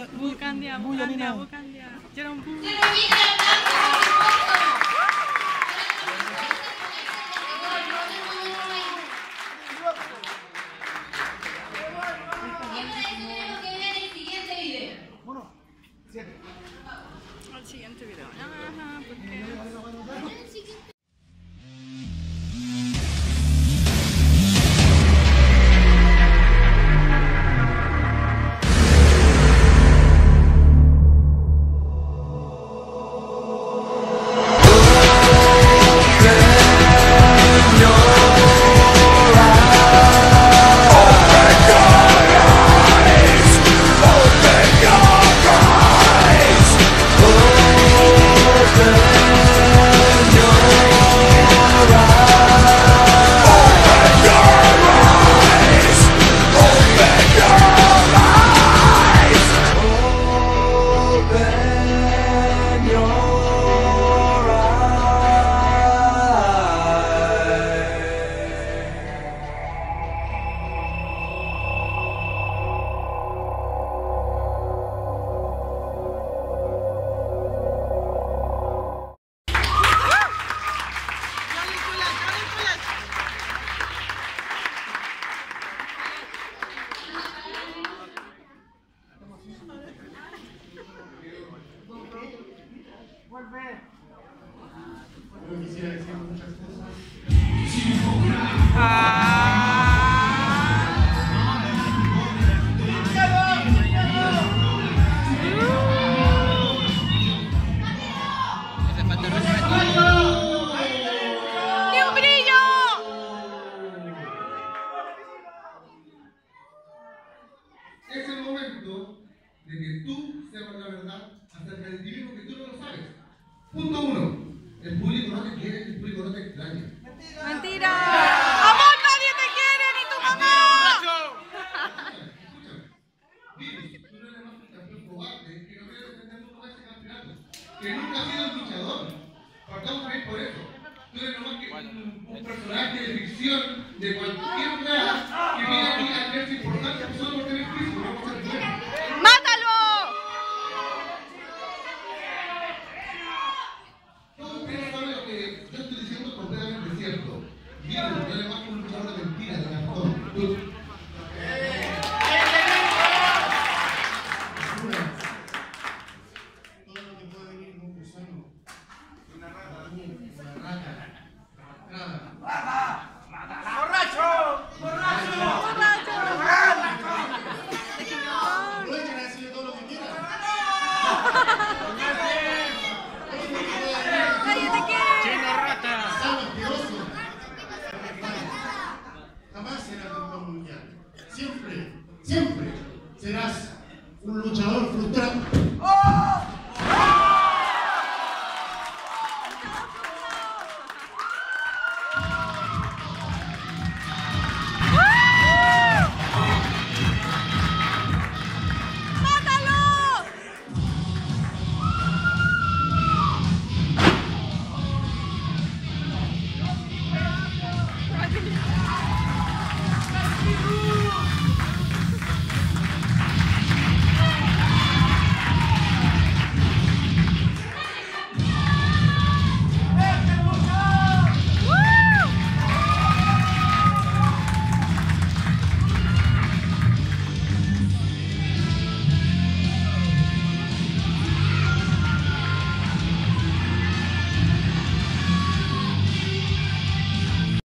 bukan dia, bukan dia. Jerome Bu. Al siguiente video. Ajá, porque... Yo quisiera decir muchas cosas. ¡Ni un brillo! Es el momento de que tú sepas la verdad acerca de ti mismo que tú no lo sabes. Punto 1. El público no te quiere, el público no te extraña. ¡Mentira! ¡Amor, nadie te quiere, ni tu mamá! Escúchame. Vivi, tú no eres más que un campeón cobarde que no quiere defender nunca ese campeonato. Que nunca ha sido un luchador. Partamos bien por eso. Tú eres nomás que un personaje de ficción de cualquier lugar que viene aquí a creerse importante solo por tener físico.